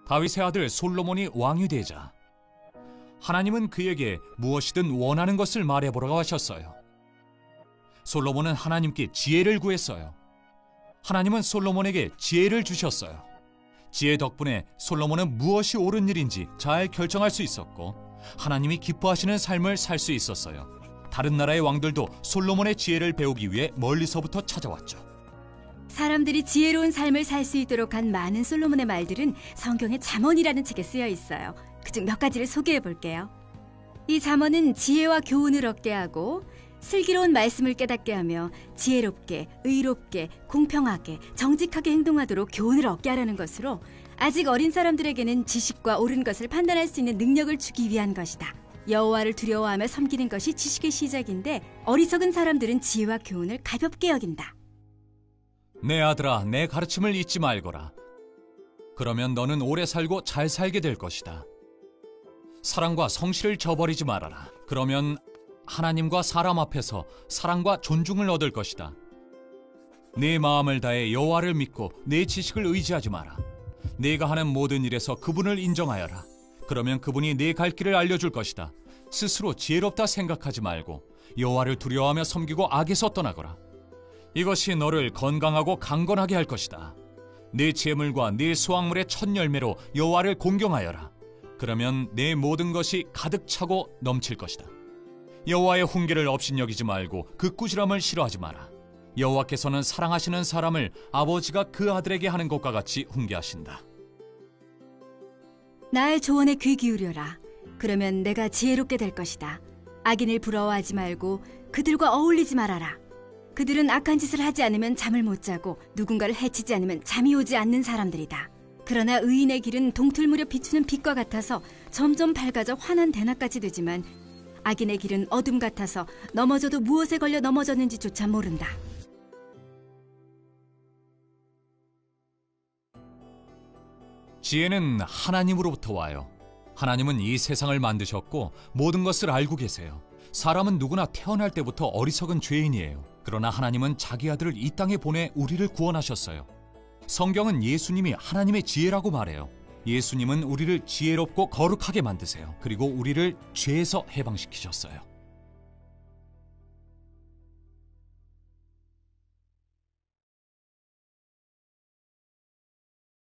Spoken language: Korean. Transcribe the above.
다윗의 아들 솔로몬이 왕이 되자 하나님은 그에게 무엇이든 원하는 것을 말해보라고 하셨어요. 솔로몬은 하나님께 지혜를 구했어요. 하나님은 솔로몬에게 지혜를 주셨어요. 지혜 덕분에 솔로몬은 무엇이 옳은 일인지 잘 결정할 수 있었고 하나님이 기뻐하시는 삶을 살 수 있었어요. 다른 나라의 왕들도 솔로몬의 지혜를 배우기 위해 멀리서부터 찾아왔죠. 사람들이 지혜로운 삶을 살 수 있도록 한 많은 솔로몬의 말들은 성경의 잠언이라는 책에 쓰여 있어요. 그중 몇 가지를 소개해 볼게요. 이 잠언은 지혜와 교훈을 얻게 하고 슬기로운 말씀을 깨닫게 하며 지혜롭게, 의롭게, 공평하게, 정직하게 행동하도록 교훈을 얻게 하라는 것으로 아직 어린 사람들에게는 지식과 옳은 것을 판단할 수 있는 능력을 주기 위한 것이다. 여호와를 두려워하며 섬기는 것이 지식의 시작인데 어리석은 사람들은 지혜와 교훈을 가볍게 여긴다. 내 아들아, 내 가르침을 잊지 말거라. 그러면 너는 오래 살고 잘 살게 될 것이다. 사랑과 성실을 저버리지 말아라. 그러면 하나님과 사람 앞에서 사랑과 존중을 얻을 것이다. 내 마음을 다해 여호와를 믿고 내 지식을 의지하지 마라. 네가 하는 모든 일에서 그분을 인정하여라. 그러면 그분이 네 갈 길을 알려줄 것이다. 스스로 지혜롭다 생각하지 말고 여호와를 두려워하며 섬기고 악에서 떠나거라. 이것이 너를 건강하고 강건하게 할 것이다. 네 재물과 네 수확물의 첫 열매로 여호와를 공경하여라. 그러면 내 모든 것이 가득 차고 넘칠 것이다. 여호와의 훈계를 업신여기지 말고 그 꾸지람을 싫어하지 마라. 여호와께서는 사랑하시는 사람을 아버지가 그 아들에게 하는 것과 같이 훈계하신다. 나의 조언에 귀 기울여라. 그러면 내가 지혜롭게 될 것이다. 악인을 부러워하지 말고 그들과 어울리지 말아라. 그들은 악한 짓을 하지 않으면 잠을 못 자고 누군가를 해치지 않으면 잠이 오지 않는 사람들이다. 그러나 의인의 길은 동틀무려 비추는 빛과 같아서 점점 밝아져 환한 대낮같이 되지만 악인의 길은 어둠 같아서 넘어져도 무엇에 걸려 넘어졌는지조차 모른다. 지혜는 하나님으로부터 와요. 하나님은 이 세상을 만드셨고 모든 것을 알고 계세요. 사람은 누구나 태어날 때부터 어리석은 죄인이에요. 그러나 하나님은 자기 아들을 이 땅에 보내 우리를 구원하셨어요. 성경은 예수님이 하나님의 지혜라고 말해요. 예수님은 우리를 지혜롭고 거룩하게 만드세요. 그리고 우리를 죄에서 해방시키셨어요.